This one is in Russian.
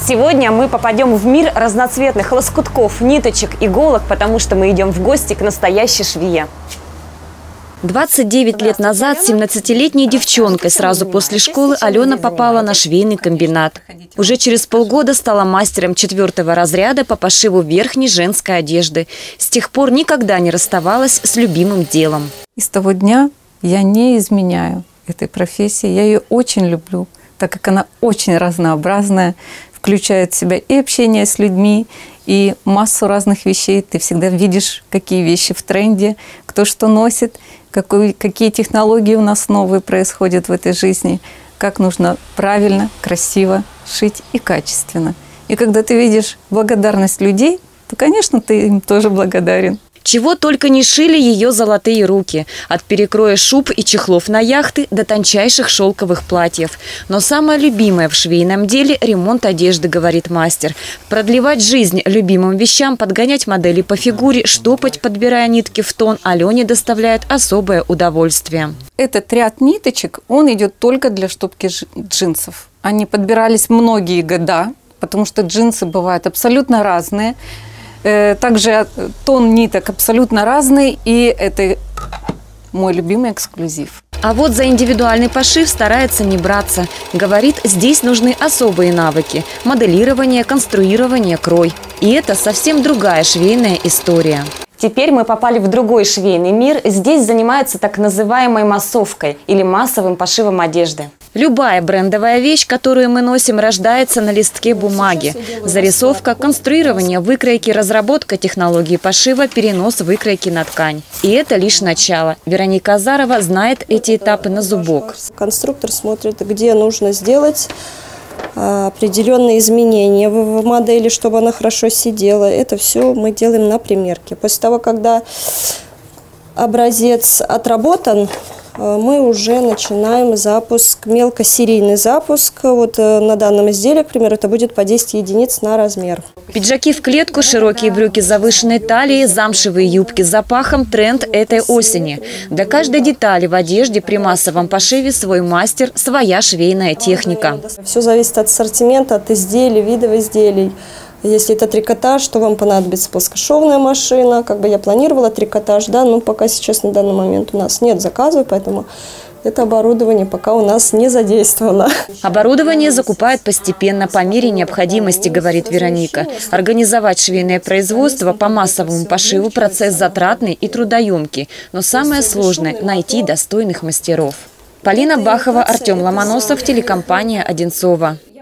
Сегодня мы попадем в мир разноцветных лоскутков, ниточек, иголок, потому что мы идем в гости к настоящей швее. 29 лет назад 17-летней девчонкой сразу после школы Алена попала на швейный комбинат. Уже через полгода стала мастером 4-го разряда по пошиву верхней женской одежды. С тех пор никогда не расставалась с любимым делом. И с того дня я не изменяю этой профессии. Я ее очень люблю, так как она очень разнообразная, включает в себя и общение с людьми, и массу разных вещей. Ты всегда видишь, какие вещи в тренде, кто что носит, какие технологии у нас новые происходят в этой жизни, как нужно правильно, красиво шить и качественно. И когда ты видишь благодарность людей, то, конечно, ты им тоже благодарен. Чего только не шили ее золотые руки. От перекроя шуб и чехлов на яхты до тончайших шелковых платьев. Но самое любимое в швейном деле – ремонт одежды, говорит мастер. Продлевать жизнь любимым вещам, подгонять модели по фигуре, штопать, подбирая нитки в тон, Алене доставляет особое удовольствие. Этот ряд ниточек, он идет только для штопки джинсов. Они подбирались многие года, потому что джинсы бывают абсолютно разные. Также тон ниток абсолютно разный, и это мой любимый эксклюзив. А вот за индивидуальный пошив старается не браться. Говорит, здесь нужны особые навыки – моделирование, конструирование, крой. И это совсем другая швейная история. Теперь мы попали в другой швейный мир. Здесь занимаются так называемой массовкой или массовым пошивом одежды. Любая брендовая вещь, которую мы носим, рождается на листке бумаги. Зарисовка, конструирование выкройки, разработка технологии пошива, перенос выкройки на ткань. И это лишь начало. Вероника Азарова знает эти этапы на зубок. Конструктор смотрит, где нужно сделать определенные изменения в модели, чтобы она хорошо сидела. Это все мы делаем на примерке. После того, когда образец отработан, мы уже начинаем запуск, мелкосерийный запуск. Вот на данном изделии, к примеру, это будет по 10 единиц на размер. Пиджаки в клетку, широкие брюки с завышенной талией, замшевые юбки с запахом – тренд этой осени. Для каждой детали в одежде при массовом пошиве свой мастер, своя швейная техника. Все зависит от ассортимента, от изделий, видов изделий. Если это трикотаж, то вам понадобится плоскошовная машина. Как бы я планировала трикотаж, да, но пока сейчас на данный момент у нас нет заказов, поэтому это оборудование пока у нас не задействовано. Оборудование закупают постепенно, по мере необходимости, говорит Вероника. Организовать швейное производство по массовому пошиву – процесс затратный и трудоемкий. Но самое сложное – найти достойных мастеров. Полина Бахова, Артем Ломоносов, телекомпания «Одинцово».